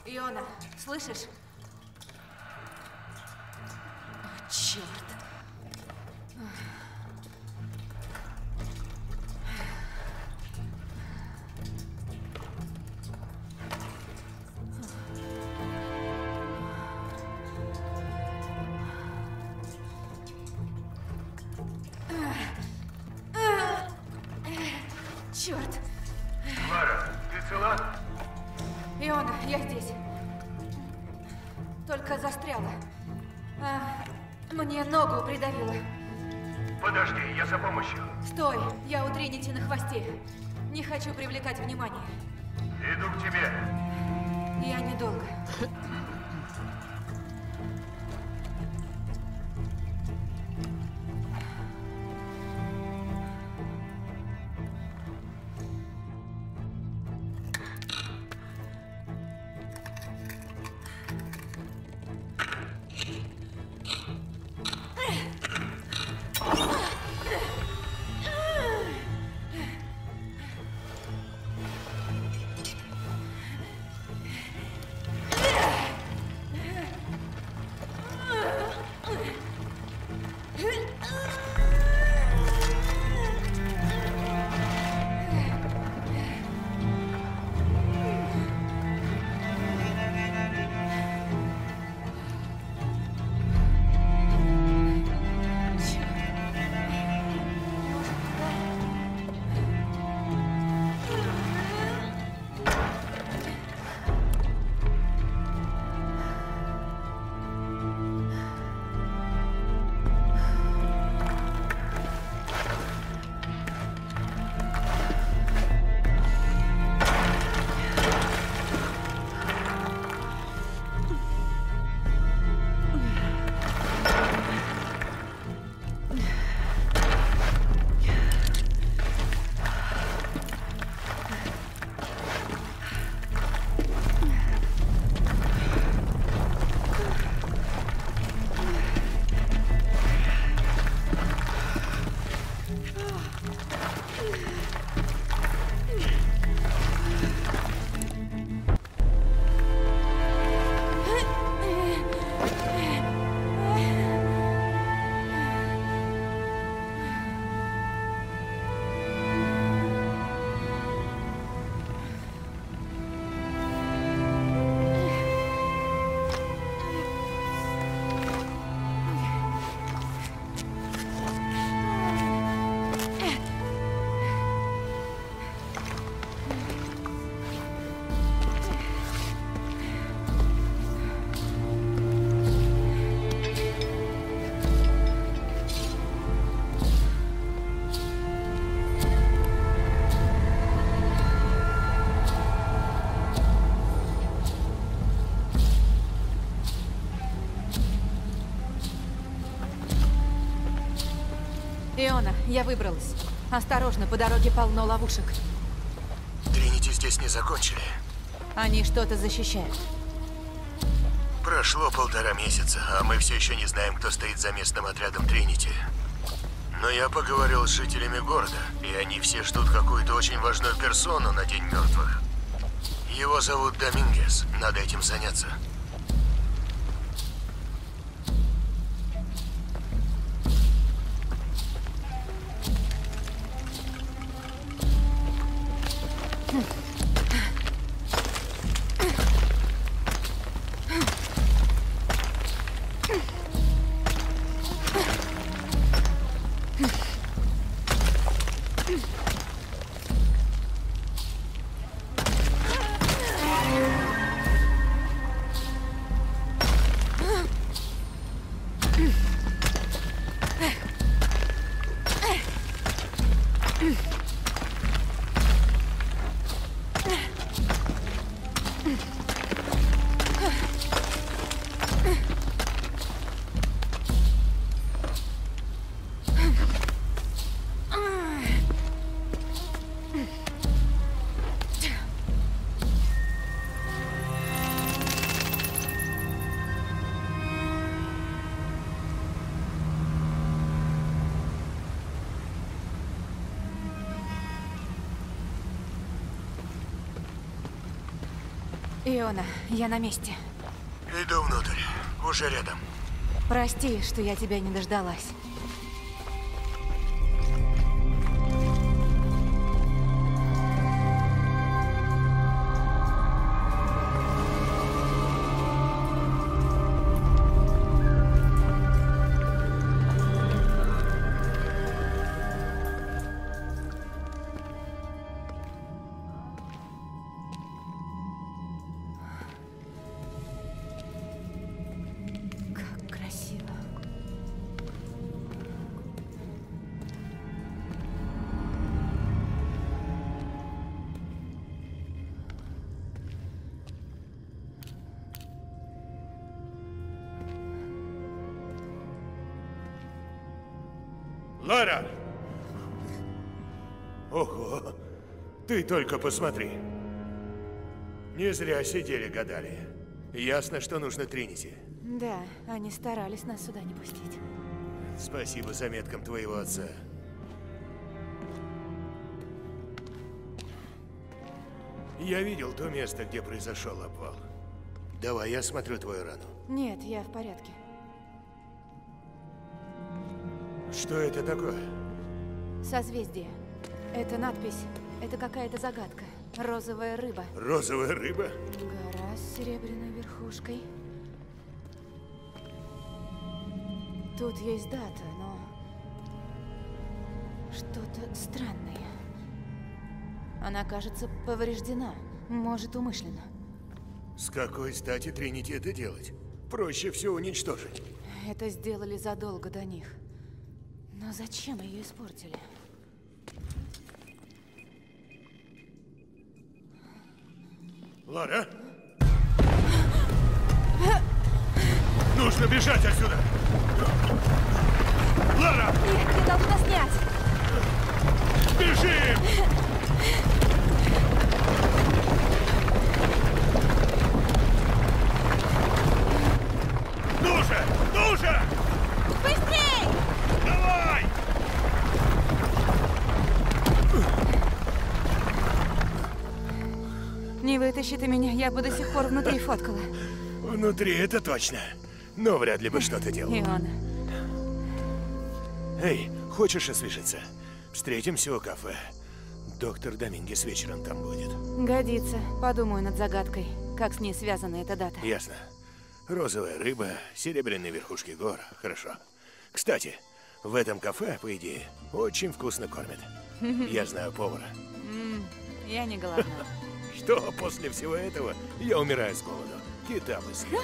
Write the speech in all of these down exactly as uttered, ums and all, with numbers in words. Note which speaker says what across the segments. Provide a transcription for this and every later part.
Speaker 1: Иона, слышишь? О, черт. Черт.
Speaker 2: Клара, ты цела?
Speaker 1: Иона, я здесь. Только застряла. А, мне ногу придавило.
Speaker 2: Подожди, я за помощью.
Speaker 1: Стой, я у Тринити на хвосте. Не хочу привлекать внимание.
Speaker 2: Иду к тебе.
Speaker 1: Я недолго. Иона, я выбралась. Осторожно, по дороге полно ловушек.
Speaker 3: Тринити здесь не закончили.
Speaker 1: Они что-то защищают.
Speaker 3: Прошло полтора месяца, а мы все еще не знаем, кто стоит за местным отрядом Тринити. Но я поговорил с жителями города, и они все ждут какую-то очень важную персону на День мертвых. Его зовут Домингес. Надо этим заняться.
Speaker 1: Иона, я на месте.
Speaker 3: Иду внутрь. Уже рядом.
Speaker 1: Прости, что я тебя не дождалась.
Speaker 4: Лара! Ого! Ты только посмотри. Не зря сидели, гадали. Ясно, что нужно Тринити.
Speaker 1: Да, они старались нас сюда не пустить.
Speaker 4: Спасибо заметкам твоего отца. Я видел то место, где произошел обвал. Давай, я смотрю твою рану.
Speaker 1: Нет, я в порядке.
Speaker 4: Что это такое?
Speaker 1: Созвездие. Это надпись. Это какая-то загадка. Розовая рыба.
Speaker 4: Розовая рыба?
Speaker 1: Гора с серебряной верхушкой. Тут есть дата, но... что-то странное. Она, кажется, повреждена. Может, умышленно.
Speaker 4: С какой стати Тринити это делать? Проще все уничтожить.
Speaker 1: Это сделали задолго до них. Но зачем ее испортили?
Speaker 4: Лара? Нужно бежать отсюда! Лара!
Speaker 1: Нет, я должна снять!
Speaker 4: Бежим! Ну же! Ну же!
Speaker 1: Быстрей!
Speaker 4: Давай!
Speaker 1: Не вытащи ты меня, я бы до сих пор внутри фоткала.
Speaker 4: Внутри это точно. Но вряд ли бы что-то делал.
Speaker 1: Иона.
Speaker 4: Эй, хочешь освежиться? Встретимся у кафе. Доктор Домингес вечером там будет.
Speaker 1: Годится. Подумаю над загадкой. Как с ней связана эта дата.
Speaker 4: Ясно. Розовая рыба, серебряные верхушки гор. Хорошо. Кстати, в этом кафе, по идее, очень вкусно кормят. Я знаю повара.
Speaker 1: Я не голодна.
Speaker 4: Что после всего этого я умираю с голоду. Кита бы съел.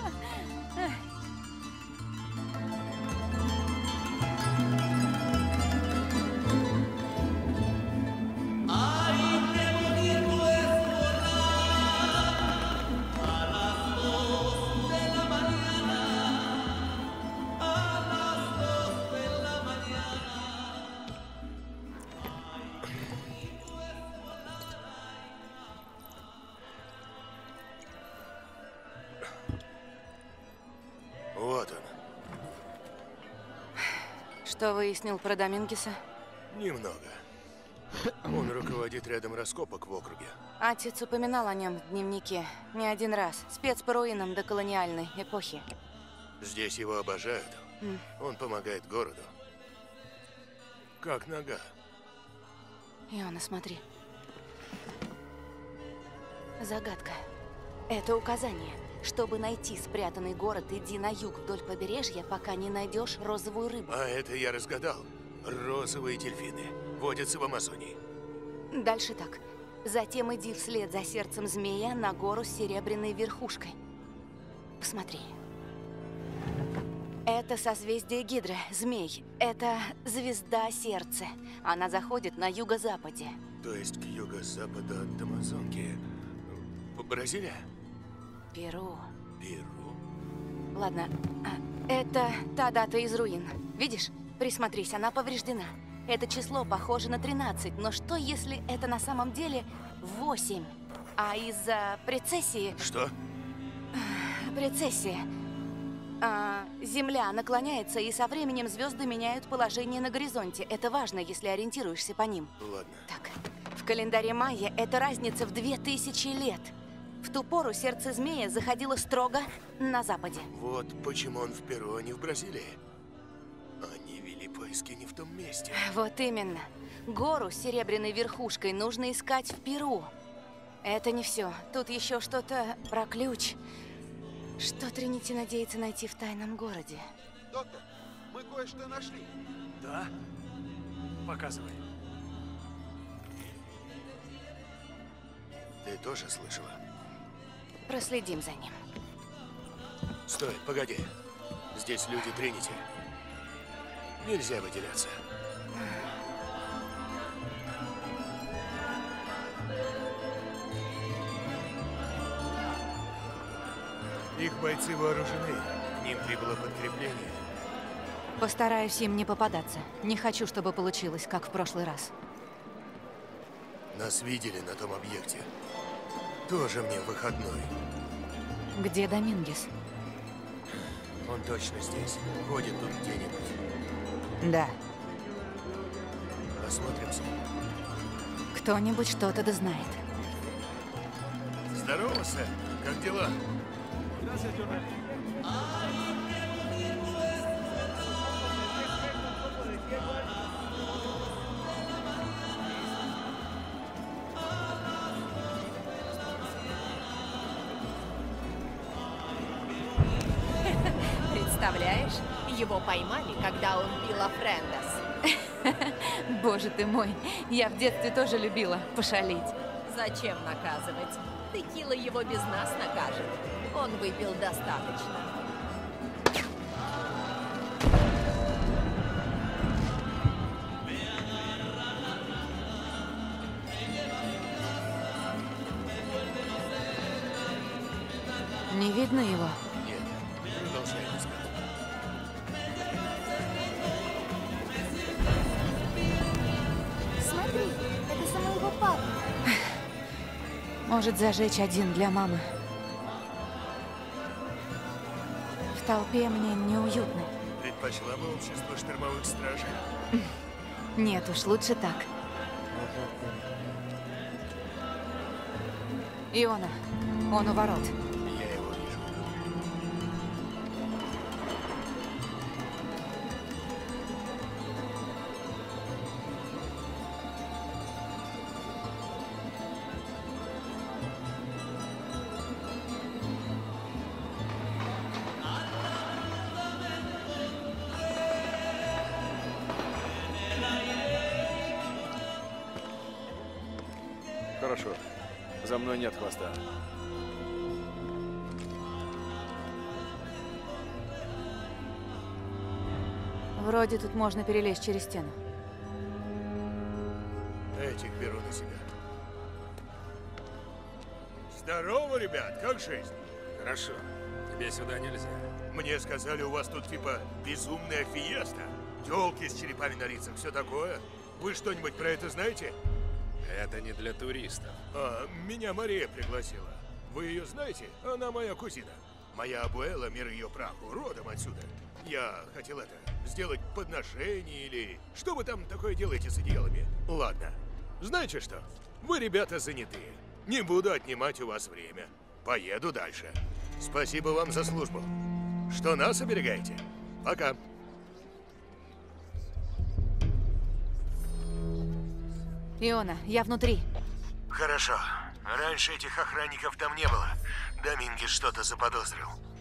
Speaker 4: Вот он.
Speaker 1: Что выяснил про Домингеса?
Speaker 4: Немного. Он руководит рядом раскопок в округе.
Speaker 1: Отец упоминал о нем в дневнике. Не один раз. Спец по руинам доколониальной эпохи.
Speaker 4: Здесь его обожают. Он помогает городу. Как нога.
Speaker 1: Иона, смотри. Загадка. Это указание. Чтобы найти спрятанный город, иди на юг вдоль побережья, пока не найдешь розовую рыбу.
Speaker 4: А это я разгадал. Розовые дельфины водятся в Амазонии.
Speaker 1: Дальше так. Затем иди вслед за сердцем змея на гору с серебряной верхушкой. Посмотри. Это созвездие Гидра, змей. Это звезда сердца. Она заходит на юго-западе.
Speaker 4: То есть к юго-западу от Амазонки. Бразилия?
Speaker 1: Перу.
Speaker 4: Перу.
Speaker 1: Ладно, это та дата из руин. Видишь? Присмотрись, она повреждена. Это число похоже на тринадцать, но что если это на самом деле восемь? А из-за прецессии...
Speaker 4: Что?
Speaker 1: Прецессия. А, Земля наклоняется, и со временем звезды меняют положение на горизонте. Это важно, если ориентируешься по ним.
Speaker 4: Ладно.
Speaker 1: Так, в календаре майя это разница в две тысячи лет. В ту пору сердце змея заходило строго на западе.
Speaker 4: Вот почему он в Перу, а не в Бразилии. Они вели поиски не в том месте.
Speaker 1: Вот именно. Гору с серебряной верхушкой нужно искать в Перу. Это не все. Тут еще что-то про ключ. Что Тринити надеется найти в тайном городе?
Speaker 5: Доктор, мы кое-что нашли.
Speaker 6: Да? Показывай.
Speaker 4: Ты тоже слышала?
Speaker 1: Проследим за ним.
Speaker 4: Стой, погоди. Здесь люди Тринити. Нельзя выделяться. Их бойцы вооружены. К ним прибыло подкрепление.
Speaker 7: Постараюсь им не попадаться. Не хочу, чтобы получилось, как в прошлый раз.
Speaker 4: Нас видели на том объекте. Тоже мне выходной.
Speaker 7: Где Домингес?
Speaker 4: Он точно здесь. Ходит тут где-нибудь.
Speaker 7: Да.
Speaker 4: Осмотримся.
Speaker 7: Кто-нибудь что-то да знает.
Speaker 4: Здорово, Сэм. Как дела?
Speaker 8: Представляешь, его поймали, когда он пил Афрендес.
Speaker 7: Боже ты мой, я в детстве тоже любила пошалить.
Speaker 8: Зачем наказывать? Текила его без нас накажет. Он выпил достаточно.
Speaker 7: Не видно его?
Speaker 4: Нет. Продолжаем искать.
Speaker 9: Смотри, это самого папы.
Speaker 7: Может зажечь один для мамы. В толпе мне неуютно.
Speaker 4: Предпочла бы общество штормовых стражей?
Speaker 7: Нет уж, лучше так. Иона, он у ворот.
Speaker 4: Я его вижу.
Speaker 6: Хорошо. За мной нет хвоста.
Speaker 7: Вроде тут можно перелезть через стену.
Speaker 4: Этих беру на себя. Здорово, ребят, как жизнь?
Speaker 10: Хорошо. Тебе сюда нельзя.
Speaker 4: Мне сказали, у вас тут типа безумная фиеста. Тёлки с черепами на лицах, все такое. Вы что-нибудь про это знаете?
Speaker 10: Это не для туристов.
Speaker 4: А, меня Мария пригласила. Вы ее знаете? Она моя кузина. Моя абуэла, мир ее праху, родом отсюда. Я хотел это, сделать подношение или... Что вы там такое делаете с одеялами? Ладно. Знаете что? Вы, ребята, занятые. Не буду отнимать у вас время. Поеду дальше. Спасибо вам за службу. Что нас оберегаете? Пока.
Speaker 7: Иона, я внутри.
Speaker 3: Хорошо. Раньше этих охранников там не было. Домингес что-то заподозрил.